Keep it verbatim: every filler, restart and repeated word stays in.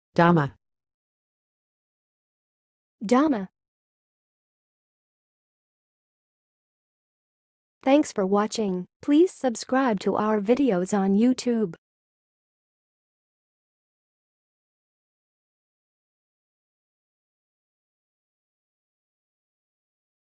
Dama. Dama. Thanks for watching. Please subscribe to our videos on YouTube.